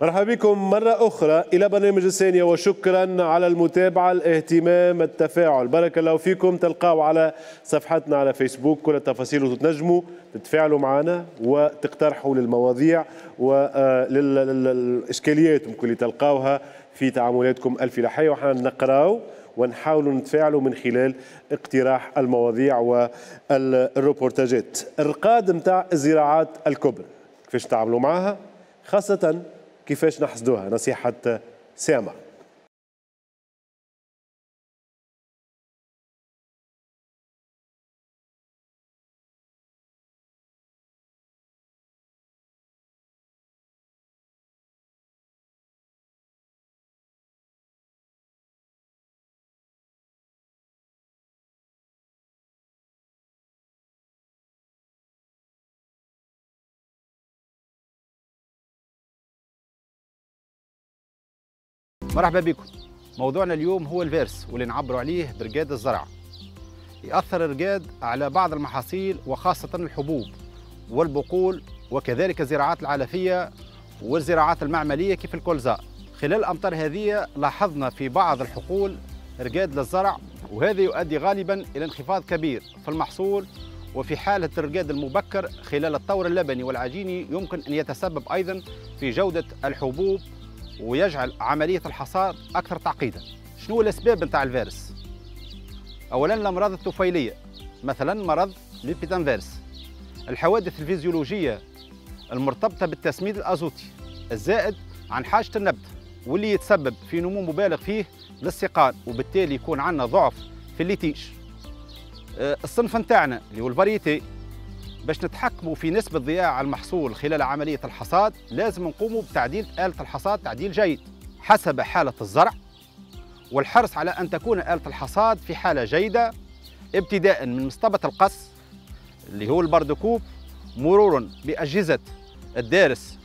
مرحبا بكم مرة أخرى إلى برنامج الثانية، وشكرا على المتابعة، الاهتمام، التفاعل. بارك الله فيكم. تلقاو على صفحتنا على فيسبوك كل التفاصيل وتنجموا تتفاعلوا معنا وتقترحوا للمواضيع وللإشكاليات اللي تلقاوها في تعاملاتكم الفلاحية، وحنا نقراو ونحاولوا نتفاعلوا من خلال اقتراح المواضيع والروبورتاجات. الرقاد نتاع الزراعات الكبرى كيفاش نتعاملوا معها، خاصة كيفاش نحصدوها. نصيحة سامة. مرحبا بكم. موضوعنا اليوم هو الفيرس واللي نعبروا عليه برقاد الزرع. يأثر الرقاد على بعض المحاصيل وخاصة الحبوب والبقول وكذلك الزراعات العلفية والزراعات المعملية كيف الكولزاء. خلال الأمطار هذه لاحظنا في بعض الحقول رقاد للزرع، وهذا يؤدي غالبا إلى انخفاض كبير في المحصول. وفي حالة الرقاد المبكر خلال الطور اللبني والعجيني يمكن أن يتسبب أيضا في جودة الحبوب ويجعل عملية الحصاد أكثر تعقيدا. شنو الأسباب نتاع الفيروس؟ أولا الأمراض الطفيلية، مثلا مرض ليبيدان فيروس، الحوادث الفيزيولوجية المرتبطة بالتسميد الأزوتي الزائد عن حاجة النبت، واللي يتسبب في نمو مبالغ فيه للسقان، وبالتالي يكون عندنا ضعف في الليتيج. الصنف نتاعنا اللي هو الفاريتي، باش نتحكموا في نسبة ضياع المحصول خلال عملية الحصاد لازم نقوموا بتعديل آلة الحصاد تعديل جيد حسب حالة الزرع، والحرص على أن تكون آلة الحصاد في حالة جيدة ابتداء من مصطبة القص اللي هو البردكوب، مرورا بأجهزة الدارس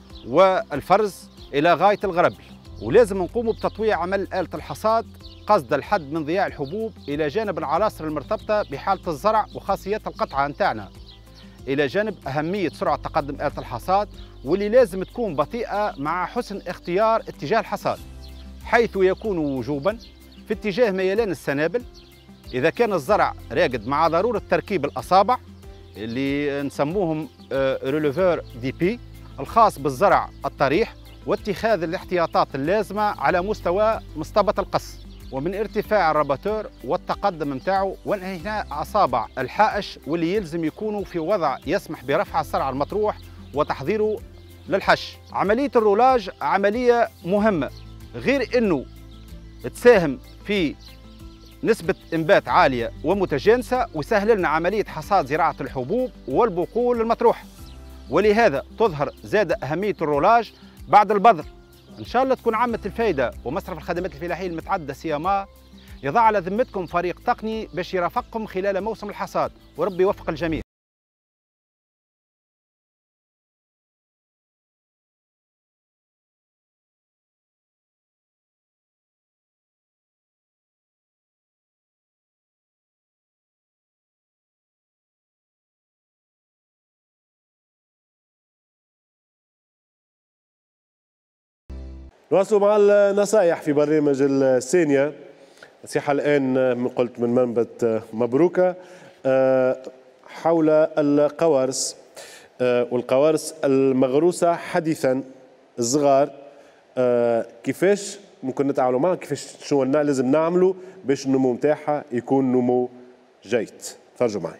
والفرز إلى غاية الغربل. ولازم نقوموا بتطويع عمل آلة الحصاد قصد الحد من ضياع الحبوب إلى جانب العناصر المرتبطة بحالة الزرع وخاصيات القطعة نتاعنا، إلى جانب أهمية سرعة تقدم آلة الحصاد واللي لازم تكون بطيئة مع حسن اختيار اتجاه الحصاد، حيث يكون وجوبا في اتجاه ميلان السنابل إذا كان الزرع راقد، مع ضرورة تركيب الأصابع اللي نسموهم ريلوفور دي بي الخاص بالزرع الطريح، واتخاذ الاحتياطات اللازمة على مستوى مصطبة القص ومن ارتفاع الرباتور والتقدم نتاعو، وانحناء أصابع الحائش واللي يلزم يكونوا في وضع يسمح برفع الزرع المطروح وتحضيره للحش. عملية الرولاج عملية مهمة، غير أنه تساهم في نسبة إنبات عالية ومتجانسة ويسهل لنا عملية حصاد زراعة الحبوب والبقول المطروحة، ولهذا تظهر زاد أهمية الرولاج بعد البذر. إن شاء الله تكون عامة الفائدة. ومصرف الخدمات الفلاحية المتعددة سيما يضع على ذمتكم فريق تقني باش يرافقكم خلال موسم الحصاد، وربي يوفق الجميع. نواصلوا مع النصائح في برنامج الثانية. نصيحة الآن قلت من منبت مبروكة حول القوارص والقوارص المغروسة حديثا الصغار، كيفاش ممكن نتعاملوا معها، كيفاش شو لازم نعملوا باش النمو نتاعها يكون نمو جيد. تفرجوا معي.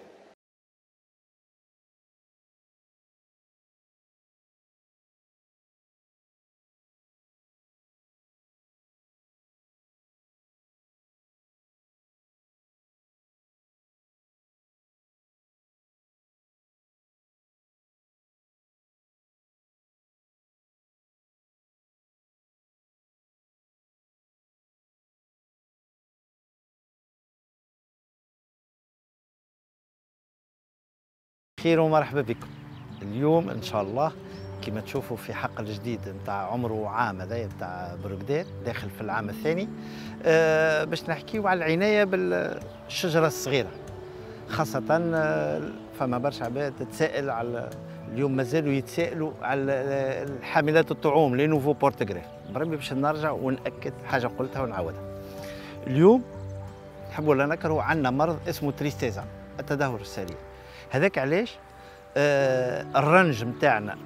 خير ومرحبا بكم. اليوم ان شاء الله كما تشوفوا في حقل جديد نتاع عمره عام، هذايا نتاع برقدات داخل في العام الثاني، باش نحكيو على العنايه بالشجره الصغيره. خاصه فما برشا عباد تتسائل على اليوم مازالوا يتسائلوا على حاملات الطعوم لي نوفو بورتغريف. بربي باش نرجع ونأكد حاجه قلتها ونعاودها. اليوم نحب ولا نكرهوا عندنا مرض اسمه تريستيزا، التدهور السريع. هذاك علاش الرنج نتاعنا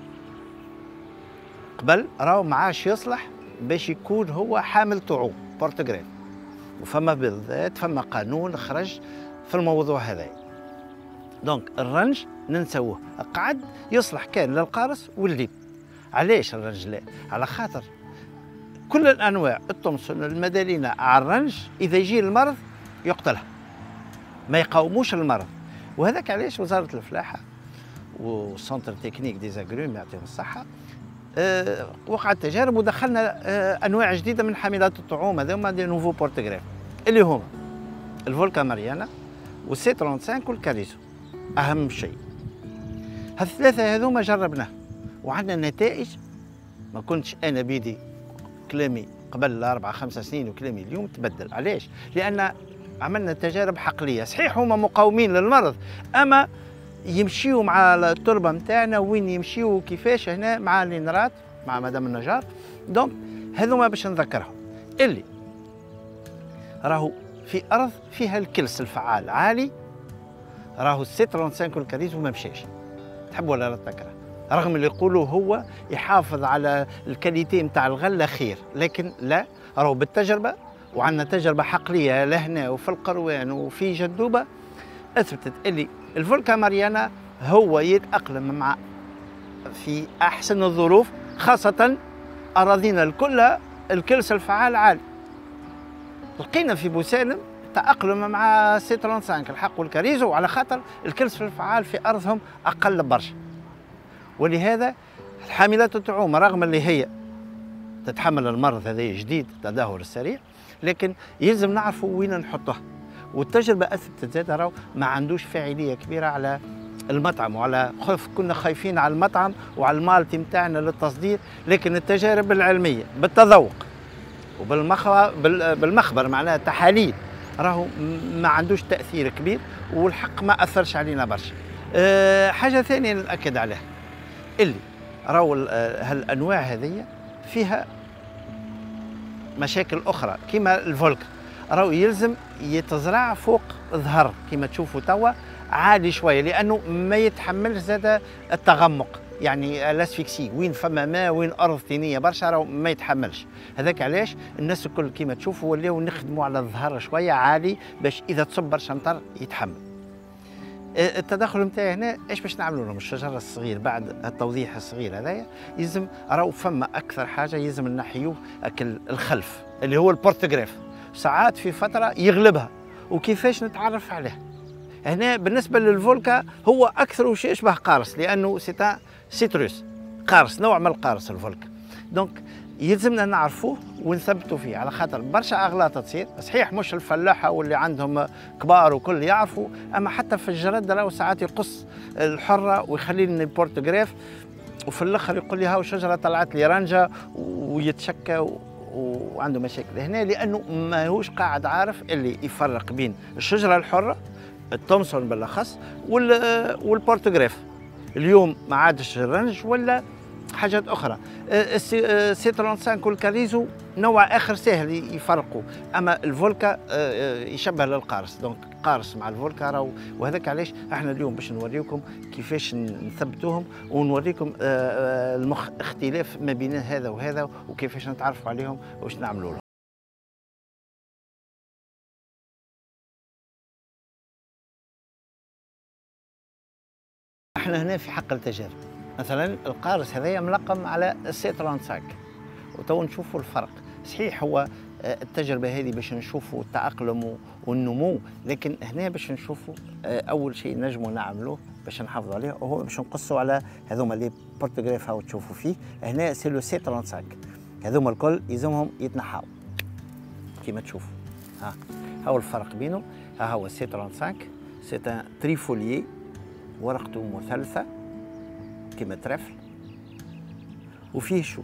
قبل راهو ما عادش يصلح باش يكون هو حامل طعوم بورتغريف، وفما بالذات فما قانون خرج في الموضوع هذا. دونك الرنج ننسوه، قعد يصلح كان للقارص والليب. علاش الرنج لا؟ على خاطر كل الانواع التومسون المدالينة على الرنج اذا يجي المرض يقتلها، ما يقاوموش المرض. وهذاك علاش وزاره الفلاحه والسنتر تكنيك دي زاغروم يعطيهم الصحه وقعت تجارب ودخلنا انواع جديده من حاملات الطعوم هذوما دي نوفو بورتغريف اللي هما الفولكا ماريانا والسي 35 والكاريزو. اهم شيء هالثلاثه هذوما جربناه وعندنا نتائج. ما كنتش انا بيدي كلامي قبل 4 5 سنين وكلامي اليوم تبدل. علاش؟ لان عملنا تجارب حقليه. صحيح هما مقاومين للمرض، اما يمشيوا مع التربه نتاعنا وين يمشيوا وكيفاش هنا مع الانرات مع مدام النجار. دونك هذوما باش نذكرهم اللي راهو في ارض فيها الكلس الفعال عالي، راهو السي 35 والكاريزو ما مشاش. تحب ولا لا تذكره؟ رغم اللي يقولوا هو يحافظ على الكاليتي نتاع الغله خير، لكن لا، راهو بالتجربه وعندنا تجربه حقليه لهنا وفي القروان وفي جدوبه اثبتت اللي الفولكا ماريانا هو يتأقلم مع في أحسن الظروف، خاصة أراضينا الكلها الكلس الفعال عالي. لقينا في بوسالم تأقلم مع سي 35 الحق والكاريزو على خاطر الكلس الفعال في أرضهم أقل برشا. ولهذا حاملات الطعوم رغم اللي هي تتحمل المرض هذا جديد التدهور السريع، لكن يلزم نعرفوا وين نحطها. والتجربه اثبتت زاد راهو ما عندوش فاعليه كبيره على المطعم وعلى كنا خايفين على المطعم وعلى المالتي نتاعنا للتصدير، لكن التجارب العلميه بالتذوق بالمخبر معناها تحاليل راهو ما عندوش تاثير كبير والحق ما اثرش علينا برشا. حاجه ثانيه ناكد عليها اللي راهو هالانواع هذه فيها مشاكل اخرى كما الفولكا، راهو يلزم يتزرع فوق ظهر كما تشوفوا توا عالي شويه لانه ما يتحملش زاد التغمق، يعني الاسفكسي وين فما ماء وين ارض طينيه برشا راهو ما يتحملش. هذاك علاش الناس الكل كما تشوفوا ولاو نخدموا على الظهر شويه عالي باش اذا تصب برشا مطر يتحمل. التدخل نتاعي هنا ايش باش نعملوا لهم الشجره الصغير بعد التوضيح الصغير هذايا يلزم راهو فما اكثر حاجه يلزم نحيوه الخلف اللي هو البورتغريف. ساعات في فتره يغلبها وكيفاش نتعرف عليه. هنا بالنسبه للفولكا هو اكثر شيء يشبه قارص لانه سيتروس قارص، نوع من القارص الفولكا. دونك يلزمنا نعرفوه ونثبتوا فيه على خاطر برشا اغلاط تصير. صحيح مش الفلاحه واللي عندهم كبار وكل يعرفوا، اما حتى في الجرد راهو ساعات يقص الحره ويخلي لنا البورتغريف وفي الاخر يقول لي هاو شجره طلعت لي رنجه ويتشكى وعنده مشاكل هنا لانه ماهوش قاعد عارف اللي يفرق بين الشجره الحره التومسون بالاخص والبورتغريف. اليوم ما عادش الرنج ولا حاجات اخرى. سي 35 والكاريزو نوع اخر سهل يفرقوا، اما الفولكا يشبه للقارص. دونك قارص مع الفولكا راهو، وهذاك علاش احنا اليوم باش نوريكم كيفاش نثبتوهم ونوريكم اختلاف ما بين هذا وهذا وكيفاش نتعرفوا عليهم واش نعملوا لهم. احنا هنا في حق التجارب. مثلا القارص هذايا ملقم على السي 35 وتو نشوفوا الفرق. صحيح هو التجربه هذه باش نشوفوا التاقلم والنمو، لكن هنا باش نشوفوا اول شيء نجموا نعملوه باش نحافظوا عليه وهو باش نقصوا على هذوما اللي بورتغريف هاو تشوفوا فيه. هنا سي لو سي 35 هذوما الكل يلزمهم يتنحاو كيما تشوفوا. ها هو الفرق بينهم. ها هو سي 35 سي ان تريفوليي ورقته مثلثه كما ترفل وفيه شوك.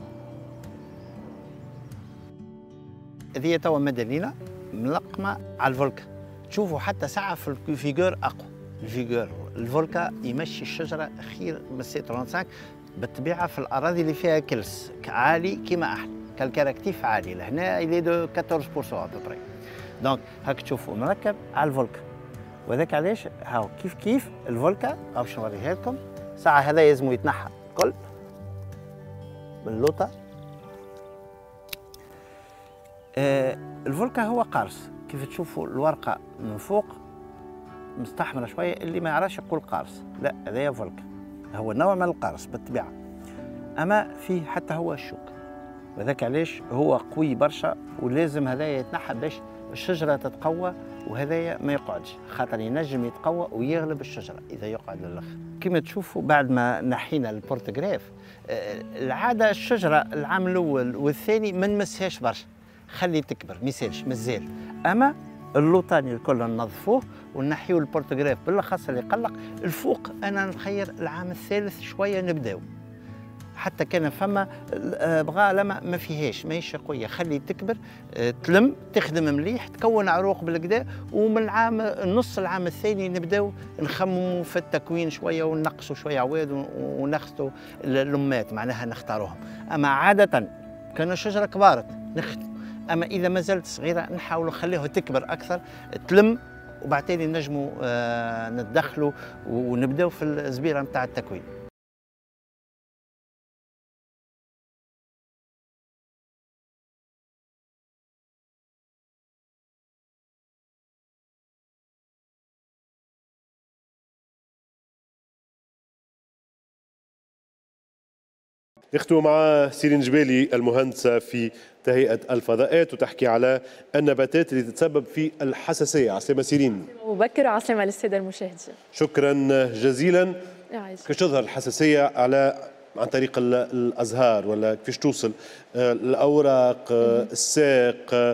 هذه توا مدلينا ملقمه على الفولكا. تشوفوا حتى ساعه في الفيغور اقوى، الفيغور الفولكا يمشي الشجره خير من سي 35 بالطبيعه في الاراضي اللي فيها كلس عالي كيما احنا كالكاركتيف عالي لهنا الى دو 14% ابري. دونك هاك تشوفوا مركب على الفولكا، وهذاك علاش هاو كيف الفولكا هاو باش نوريها لكم. ساعه هذا لازم يتنحى الكل باللوطه. الفولكا هو قارص، كيف تشوفوا الورقه من فوق مستحمره شويه، اللي ما يعرفش يقول قارص، لا هذايا فولكا، هو نوع من القارص بالطبيعه، اما فيه حتى هو الشوك، وذاك علاش هو قوي برشا ولازم هذايا يتنحى باش الشجره تتقوى، وهذايا ما يقعدش خاطر ينجم يتقوى ويغلب الشجره اذا يقعد للاخر. كما تشوفوا بعد ما نحينا البورتغراف العاده الشجره العام الاول والثاني ما نمسهاش برشا، خلي تكبر ما يسالش مازال، اما اللوطاني الكل ننظفوه ونحيو البورتغراف بالاخص اللي يقلق الفوق. انا نخير العام الثالث شويه نبداو، حتى كان فما بغا لما ما فيهاش ماهيش قويه، خلي تكبر تلم تخدم مليح تكون عروق بالكدا، ومن العام نص العام الثاني نبداو نخمموا في التكوين شويه ونقصوا شويه عواد ونخطوا اللمات معناها نختاروهم. اما عاده كان الشجره كبارت نخدم، اما اذا ما زالت صغيره نحاولوا نخليها تكبر اكثر تلم، وبعدين نجموا نتدخلوا ونبداو في الزبيره نتاع التكوين. نختم مع سيرين جبالي المهندسة في تهيئة الفضاءات وتحكي على النباتات اللي تتسبب في الحساسية. عسلامة سيرين. أبو بكر وعسلامة للسادة المشاهدين. شكرا جزيلا. كيفاش تظهر الحساسية عن طريق الأزهار ولا كيفاش توصل الأوراق الساق؟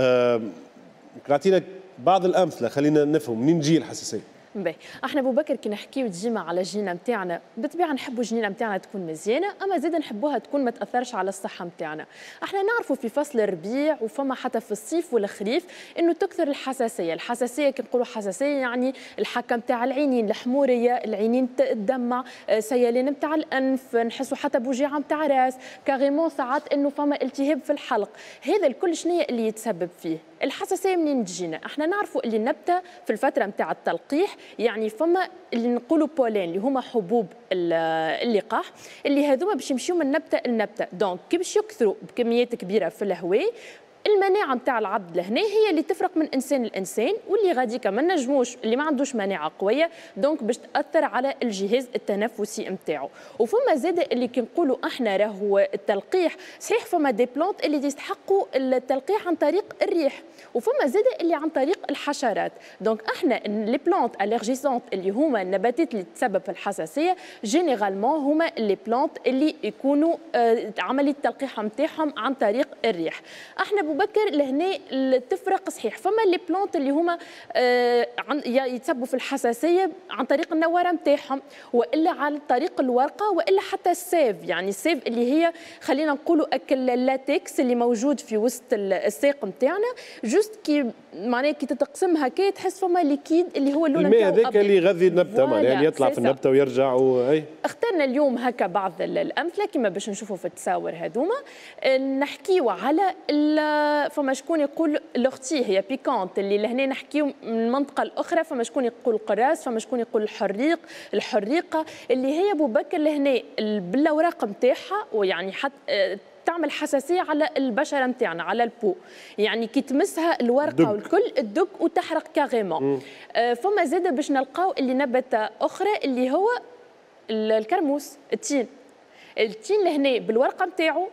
نعطينا بعض الأمثلة خلينا نفهم منين تجي الحساسية. باهي، احنا ابو بكر كي نحكيو ديما على الجينه نتاعنا بالطبيعه نحبوا الجينه نتاعنا تكون مزيانه، اما زيد نحبوها تكون ما تاثرش على الصحه نتاعنا. احنا نعرفوا في فصل الربيع وفما حتى في الصيف والخريف انه تكثر الحساسيه. الحساسيه كي نقولوا حساسيه يعني الحكه نتاع العينين، الحموريه، العينين تدمع، سيلان نتاع الانف، نحسوا حتى بوجيعه نتاع راس، كاريمون ساعات انه فما التهاب في الحلق. هذا الكل شنو اللي يتسبب فيه؟ الحساسيه منين تجينا؟ احنا نعرفوا اللي النبته في الفتره نتاع التلقيح يعني فما اللي نقولوا بولين اللي هما حبوب اللقاح، اللي هذوما باش يمشيو من نبته لنبته، دونك كي باش يكثروا بكميات كبيره في الهواء المناعه نتاع العبد لهنا هي اللي تفرق من انسان لانسان، واللي غادي كمان نجموش اللي ما عندوش مناعه قويه دونك باش تاثر على الجهاز التنفسي نتاعو. وفما زاده اللي كي نقولوا احنا راهو التلقيح صحيح فما دي بلونت اللي يستحقوا التلقيح عن طريق الريح، وفما زاده اللي عن طريق الحشرات. دونك احنا لي بلونت اليرجيسونت اللي هما النباتات اللي تسبب في الحساسيه جينيرالمون هما لي بلونت اللي يكونوا عمليه التلقيح نتاعهم عن طريق الريح. احنا ابو بكر لهنا تفرق صحيح فما لي بلونت اللي هما يتسببوا في الحساسيه عن طريق النواره نتاعهم، والا عن طريق الورقه، والا حتى السيف، يعني السيف اللي هي خلينا نقولوا اكل اللاتكس اللي موجود في وسط الساق نتاعنا، جوست كي معناها كي تتقسم هكا تحس فما ليكيد اللي هو اللون الماء هذاك اللي يغذي النبته معناها يعني يطلع في النبته ويرجع اي. اخترنا اليوم هكا بعض الامثله كما باش نشوفوا في التصاور هذوما. نحكيو على فما شكون يقول الاختي هي بيكونت اللي لهنا نحكيو من المنطقه الاخرى، فما شكون يقول قراص، فما شكون يقول الحريقه اللي هي ابو بكر لهنا بالاوراق نتاعها، ويعني حتى تعمل حساسيه على البشره نتاعنا على البو، يعني كي تمسها الورقه والكل تدق وتحرق كاريمون. فما زاده باش نلقاو اللي نبته اخرى اللي هو الكرموس، التين لهنا بالورقه نتاعو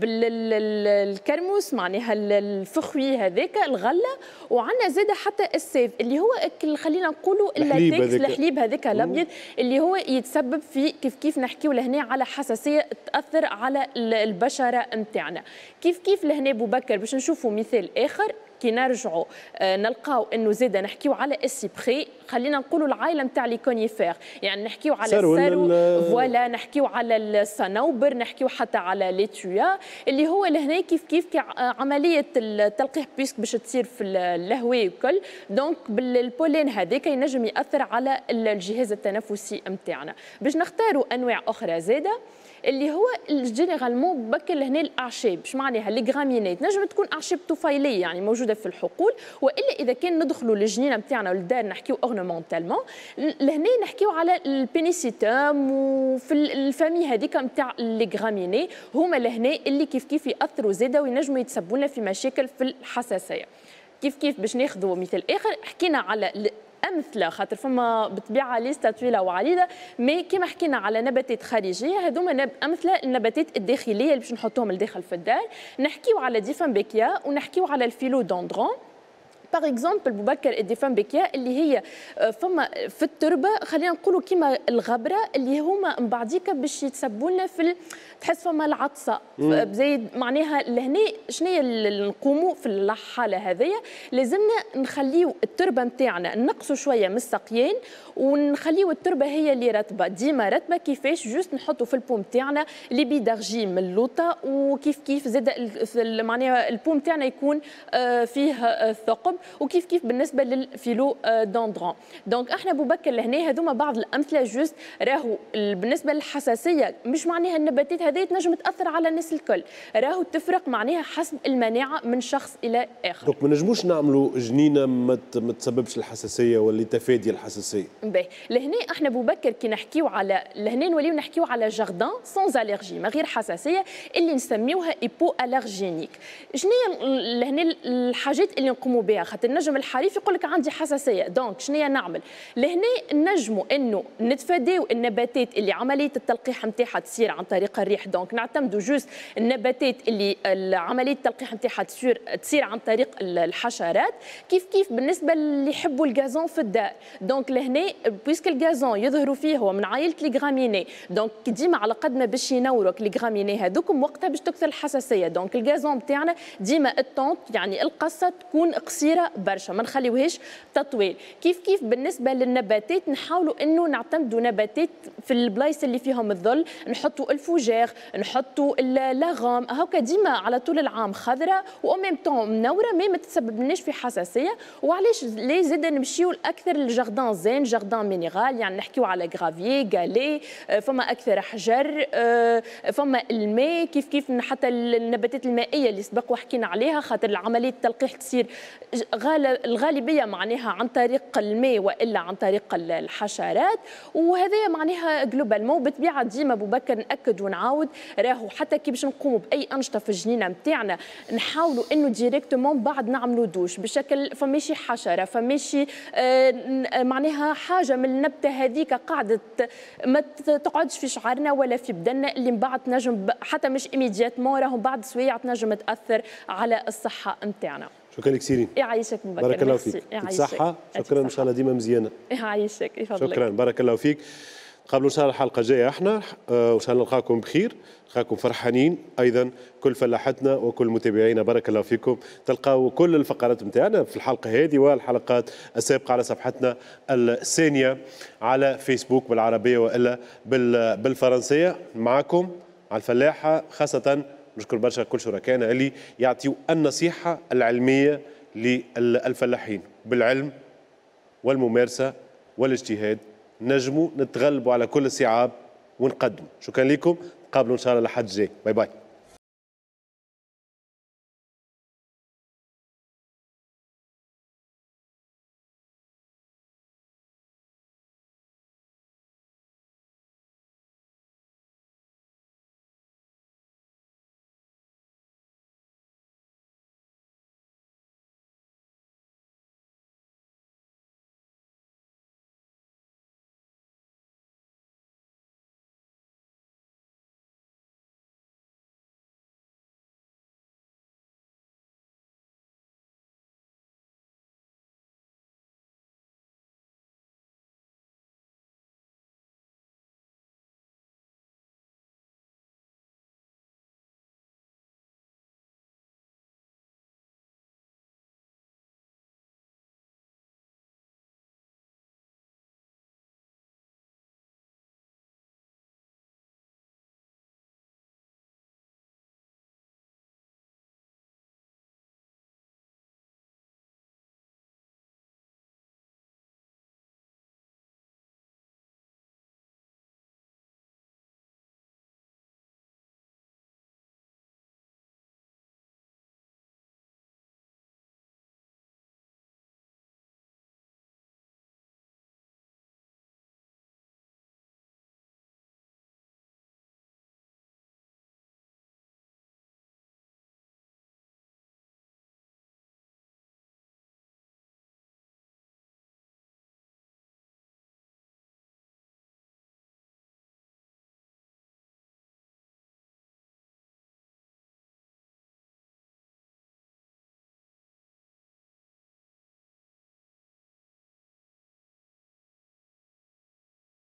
بالكرموس معناها الفخوي هذاك الغله، وعندنا زاده حتى السيف اللي هو خلينا نقولوا اللاتكس الحليب هذاك الابيض اللي هو يتسبب في كيف نحكيو لهنا على حساسيه تاثر على البشره نتاعنا. كيف لهنا ابو بكر باش نشوفوا مثال اخر كي نرجعوا نلقاو انه زاد نحكيو على السيبخي، خلينا نقولوا العائله نتاع لي كونيفير، يعني نحكيو على السرو فوالا، نحكيو على الصنوبر، نحكيو حتى على ليتويا اللي هو لهنا كيف عمليه التلقيح بيسك باش تصير في الهواء الكل، دونك بالبولين هذاك ينجم ياثر على الجهاز التنفسي نتاعنا. باش نختاروا انواع اخرى زاده اللي هو جينيرالمون بكر لهنا الاعشاب، اش معناها لي غرامينات، نجم تكون اعشاب طفيليه يعني موجوده في الحقول، والا اذا كان ندخلوا للجنينه نتاعنا للدار نحكيو اورنمونتالمون، لهنا نحكيو على البينيسيتام وفي الفامي هذيك نتاع لي غراميني، هما لهنا اللي كيف ياثروا زاده وينجموا يتسببوا لنا في مشاكل في الحساسيه. كيف باش ناخذوا مثال اخر، حكينا على امثله خاطر فما بالطبيعه ليستا طويله وعريضه، مي كيما حكينا على نباتات خارجيه هذوما امثله النباتات الداخليه اللي باش نحطوهم لداخل في الدار. نحكيو على ديفانبيكيا ونحكيو على الفيلودندرون. باغ اكزومبل بوبكر الديفانبيكيا اللي هي فما في التربه، خلينا نقولوا كيما الغبره اللي هما من بعديك باش يتسبوا لنا في تحس فما العطسه زي معناها لهنا شنو نقوموا في الحاله هذيا، لازمنا نخليو التربه نتاعنا نقصوا شويه من السقيين ونخليو التربه هي اللي رطبه، ديما رطبه. كيفاش؟ جوست نحطوا في البوم تاعنا لي بيدارجي من اللوطه، وكيف زاد معناها البوم تاعنا يكون فيه ثقب، وكيف بالنسبه للفيلو دوندرون. دونك احنا بوبكر لهنا هذوما بعض الامثله جوست. راهو بالنسبه للحساسيه مش معناها النباتات هذه تنجم تاثر على الناس الكل، راهو تفرق معناها حسب المناعه من شخص الى اخر. دونك ما نجموش نعملوا جنينه ما تسببش الحساسيه ولا تفادي الحساسيه. باهي لهنا احنا بوبكر كي نحكيو على لهنا نوليو نحكيو على جاردان سونز الرجي ما غير حساسيه اللي نسميوها ايبو الرجينيك. شنو لهنا الحاجات اللي نقوموا بها؟ خاطر النجم الحريف يقول لك عندي حساسيه، دونك شنو نعمل؟ لهنا نجموا انه نتفاداو النباتات اللي عمليه التلقيح نتاعها تصير عن طريق الريح، دونك نعتمدوا جوست النباتات اللي عمليه التلقيح نتاعها تصير عن طريق الحشرات. كيف بالنسبه اللي يحبوا الغازون في الدار، دونك لهنا بويسك الغازون يظهروا فيه هو من عائله لي غراميني، دونك ديما على قد ما باش ينورك لي غراميني هذوكم وقتها باش تكثر الحساسيه. دونك الغازون نتاعنا ديما الطونط يعني القصه تكون قصيره برشا، ما نخليوهاش تطويل. كيف بالنسبه للنباتات نحاولوا انه نعتمدوا نباتات في البلايص اللي فيهم الظل، نحطوا الفوجير، نحطوا لاغام، هكا ديما على طول العام خضراء وأمام طون منوره ما تتسببناش في حساسيه. وعلاش ليه زاد نمشيو الاكثر للجاردان زين، جاردان مينيرال، يعني نحكيو على غرافيي غالي، فما اكثر حجر، فما الماء، كيف حتى النباتات المائيه اللي سبق وحكينا عليها، خاطر عمليه التلقيح تصير الغالبيه معناها عن طريق الماء والا عن طريق الحشرات. وهذا معناها جلوبالمون بالطبيعه ديما بوبكر ناكد ونعاود، راهو حتى كي باش نقوموا باي انشطه في الجنينه نتاعنا نحاولوا انه ديريكتومون بعد نعملوا دوش بشكل فماشي حشره فماشي معناها حاجه من النبته هذيك قاعده ما تقعدش في شعرنا ولا في بدننا، اللي من بعد تنجم حتى مش ايميدياتمون راهو بعد سويع تنجم تاثر على الصحه نتاعنا. شكرا لك سيرين. يعيشك مبكر. بارك الله فيك. صحة. شكرا ان شاء الله ديما مزيانه. يعيشك يفضلك. شكرا بارك الله فيك. قبل ان شاء الله الحلقه الجايه احنا وان شاء الله نلقاكم بخير، نلقاكم فرحانين ايضا كل فلاحتنا وكل متابعينا. بارك الله فيكم. تلقاو كل الفقرات نتاعنا في الحلقه هذه والحلقات السابقه على صفحتنا الثانيه على فيسبوك بالعربيه والا بالفرنسيه. معكم على الفلاحه خاصه نشكر برشا كل شركائنا اللي يعطيوا النصيحه العلميه للفلاحين. بالعلم والممارسه والاجتهاد نجموا نتغلبوا على كل الصعاب ونقدموا. شكرا لكم، نقابلوا ان شاء الله لحد جاي. باي باي.